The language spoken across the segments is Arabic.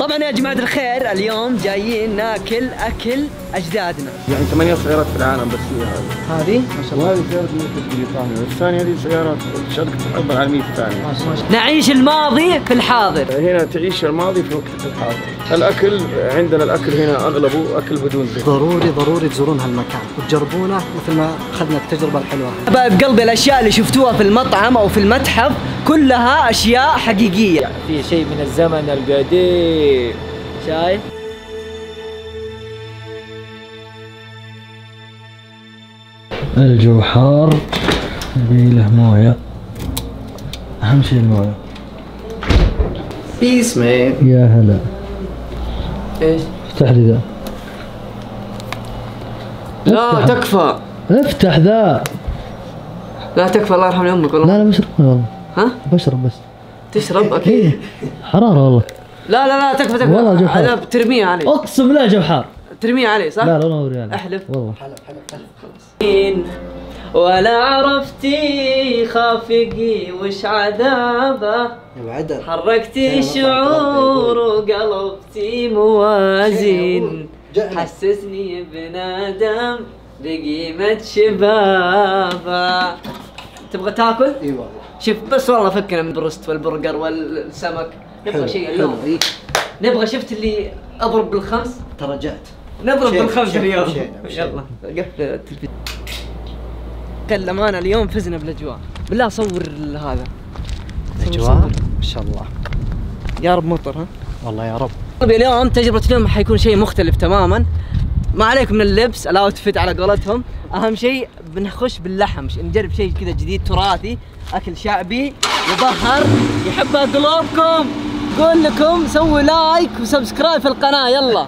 طبعا يا جماعة الخير اليوم جايين ناكل أكل أجدادنا. يعني 8 سيارات في العالم بس هي هذه ما شاء الله. وهذه سيارة ملك بريطانيا، والثانية هذه سيارات شركة الحرب العالمية الثانية. نعيش الماضي في الحاضر. هنا تعيش الماضي في وقت الحاضر. الأكل عندنا، الأكل هنا أغلبه أكل بدون زيت. ضروري تزورون هالمكان وتجربونه مثل ما أخذنا التجربة الحلوة. حبايب قلبي الأشياء اللي شفتوها في المطعم أو في المتحف كلها أشياء حقيقية. في شيء من الزمن القديم. شايف؟ الجو حار، يبي له مويه، أهم شيء المويه. بيس مان. يا هلا. ايش؟ افتح لي ذا. لا تكفى. افتح ذا. لا تكفى، الله يرحم امك والله. لا بشرب والله. ها؟ بشرب بس. تشرب اكيد. حرارة والله. لا تكفى. والله جو حار. هذا ترميه علي. اقسم بالله جو حار. ترميه علي صح؟ لا نوري علي. احلف. والله. حلف. ولا عرفتي خافقي وش عذابه، حركتي شعور وقلبتي موازين، حسسني بنادم بقيمة شبابه. تبغى تاكل؟ اي والله. شوف بس والله فكنا من البروست والبرجر والسمك، نبغى شيء اليوم. نبغى شفت اللي اضرب بالخمس درجات. نضرب بالخمس اليوم. يلا قفل التلفزيون. الأمانة اليوم فزنا بالاجواء، بالله صور هذا الاجواء ما شاء الله. يا رب مطر. ها والله يا رب. اليوم تجربة اليوم حيكون شيء مختلف تماما. ما عليكم من اللبس، الاوتفيت على قولتهم، اهم شيء بنخش باللحم، نجرب شيء كذا جديد تراثي، اكل شعبي يظهر يحبها قلوبكم. قول لكم سووا لايك وسبسكرايب في القناة يلا.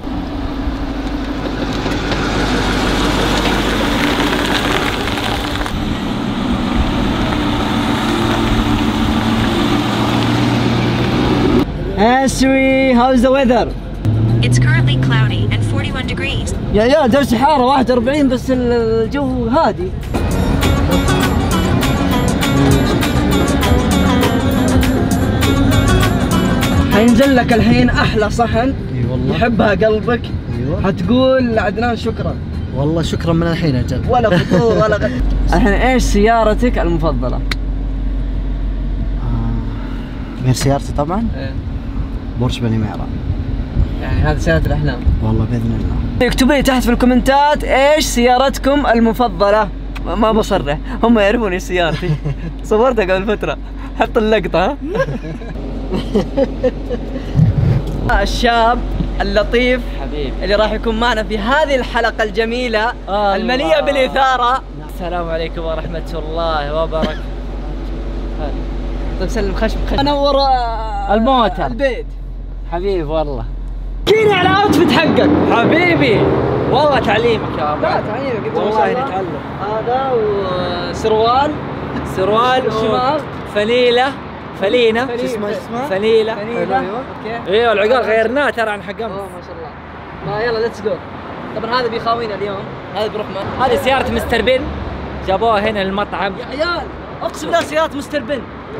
Asri, how's the weather? It's currently cloudy and 41 degrees. يا درجة حرارة 41 بس الجو هادي. حينزل لك الحين أحلى صحن. اي والله. يحبها قلبك. ايوه. حتقول لعدنان شكرا. والله شكرا من الحين أجل. ولا فطور ولا غدا. الحين إيش سيارتك المفضلة؟ غير سيارتي طبعا. بورش بنيميرا. يعني هذه سيارة الأحلام. والله بإذن الله. اكتبوا لي تحت في الكومنتات ايش سيارتكم المفضلة. ما بصرح، هم يعرفون ايش سيارتي. صورتها قبل فترة، حط اللقطة. ها الشاب اللطيف حبيبي اللي راح يكون معنا في هذه الحلقة الجميلة المليئة بالإثارة. السلام عليكم ورحمة الله وبركاته. طيب سلم خشم انور الموتر البيت. حبيبي والله. كيني على اوتفيت حقك حبيبي والله تعليمك يا ابو. لا تعليمك انت والله نتعلم. هذا وسروال والشماغ فلينة شو اسمه فليلة. ايوه اوكي. ايوه العقال غيرناه ترى عن حق امس. ما شاء الله. ما يلا ليتس جو. طبعا هذا بيخاوينا اليوم، هذا بيروح معنا. هذه سيارة مستر بن، جابوها هنا المطعم. يا عيال اقسم بالله سيارة مستر بن.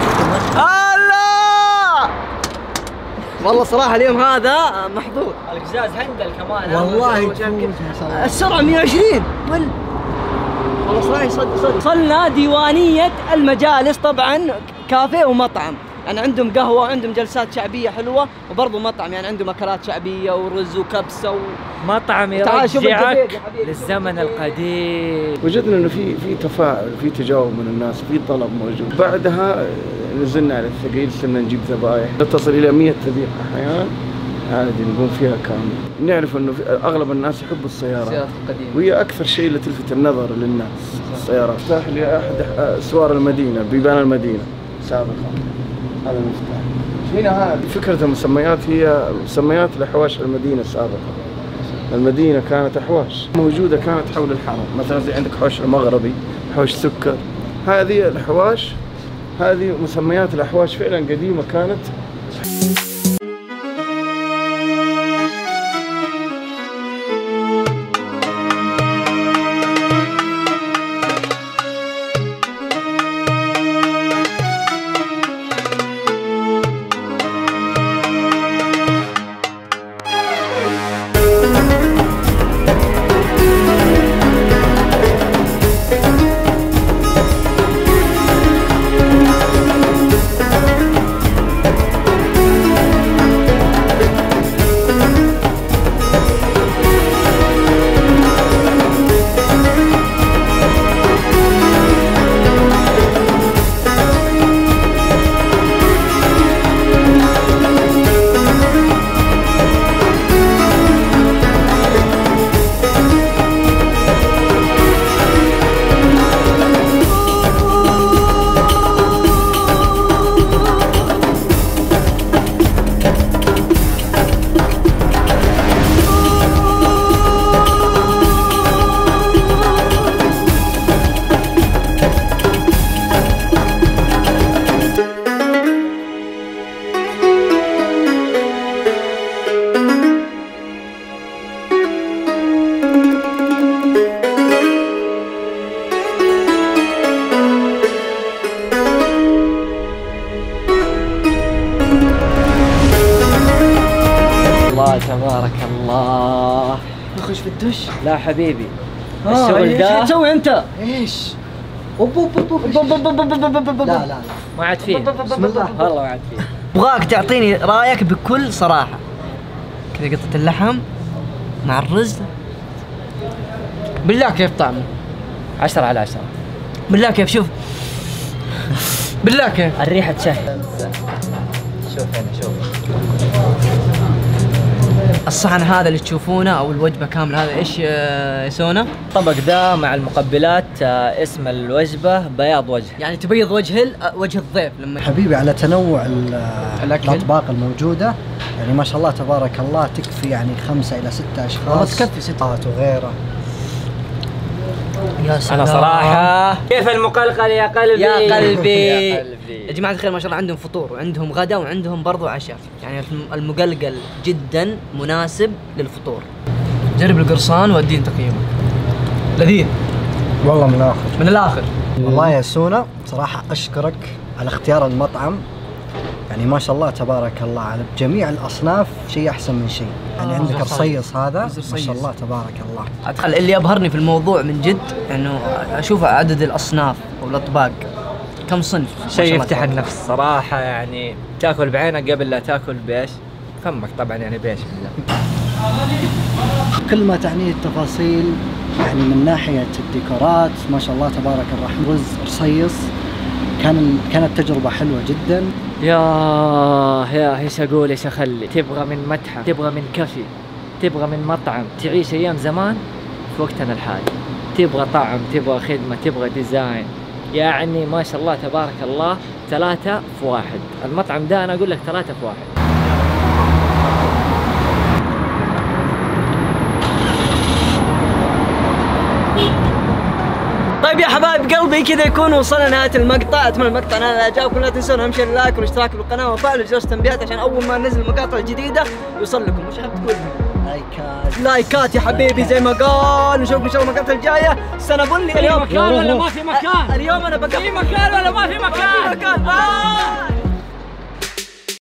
الله والله صراحة اليوم هذا محظوظ. القزاز هندل كمان. والله يفوز ما شاء الله. السرعة 120 والله صراحة صدق. وصلنا ديوانية المجالس، طبعا كافيه ومطعم، يعني عندهم قهوة وعندهم جلسات شعبية حلوة، وبرضه مطعم يعني عندهم أكلات شعبية ورز وكبسة مطعم يرجعك للزمن القديم. وجدنا انه في تفاعل، في تجاوب من الناس، في طلب موجود. بعدها نزلنا على الثقيل، صرنا نجيب ذبائح تصل الى 100 ذبيحة احيانا عادي نقوم فيها كامل. نعرف انه اغلب الناس يحبوا السيارات القديمة، وهي اكثر شيء اللي تلفت النظر للناس السيارات. مفتاح لاحد اسوار المدينة، بيبان المدينة سابقا. هذا المفتاح. هنا هذه فكرة المسميات، هي مسميات لحواش المدينة السابقة. المدينة كانت أحواش موجودة كانت حول الحرم، مثلا زي عندك حوش المغربي، حوش سكر. هذه الأحواش، هذه مسميات الأحواش فعلا قديمة كانت. الله تبارك الله. نخش في الدش. لا حبيبي الشغل ده ايش تسوي انت؟ ايش؟ لا لا ما عاد فيه. بسم الله. والله ما عاد فيه. ابغاك تعطيني رايك بكل صراحه. كذا قطعة اللحم مع الرز، بالله كيف طعمه؟ 10/10. بالله كيف؟ شوف بالله كيف؟ الريحة تشهي. شوف هنا شوف. الصحن هذا اللي تشوفونه او الوجبه كامله هذا ايش يسوونه؟ الطبق ده مع المقبلات اسم الوجبة بياض وجه. يعني تبيض وجه الضيف لما حبيبي على تنوع الأكل. الأطباق الموجودة، يعني ما شاء الله تبارك الله تكفي يعني 5 إلى 6 أشخاص. والله تكفي 6 وغيره. يا سلام. أنا صراحة كيف المقلقل يا قلبي؟ يا قلبي. يا قلبي. يا جماعة الخير ما شاء الله عندهم فطور وعندهم غدا وعندهم برضو عشاء، يعني المقلقل جدا مناسب للفطور. جرب القرصان وادين تقييمك. لذيذ والله من الآخر. والله يا سونا صراحة أشكرك على اختيار المطعم، يعني ما شاء الله تبارك الله على جميع الأصناف شيء أحسن من شيء. يعني عندك الرصيص هذا ما شاء الله تبارك الله. أدخل اللي أبهرني في الموضوع من جد إنه أشوف عدد الأصناف أو الأطباق كم صنف. شيء يفتح النفس صراحة، يعني تاكل بعينك قبل لا تاكل بإيش؟ فمك طبعا، يعني بإيش بالله. كل ما تعنيه التفاصيل، يعني من ناحية الديكورات ما شاء الله تبارك الرحمن. رز رصيص كانت تجربة حلوة جدا. يا ايش اقول ايش اخلي؟ تبغى من متحف، تبغى من كافي، تبغى من مطعم تعيش ايام زمان في وقتنا الحالي، تبغى طعم، تبغى خدمة، تبغى ديزاين، يعني ما شاء الله تبارك الله 3 في 1. المطعم ده انا اقول لك 3 في 1. طيب يا حبايب قلبي كذا يكون وصلنا نهاية المقطع. اتمنى المقطع نال اعجابكم. لا تنسون اهم شيء اللايك والاشتراك بالقناة وفعلوا جرس التنبيهات عشان اول ما ننزل مقاطع جديدة يوصل لكم. وش حاب تقول؟ لايكات يا حبيبي زي ما قال. نشوفكم ان شاء الله المقاطع الجاية. سنبني اليوم في مكان ولا ما في مكان؟ اليوم انا بقى في مكان ولا ما في مكان؟ باي.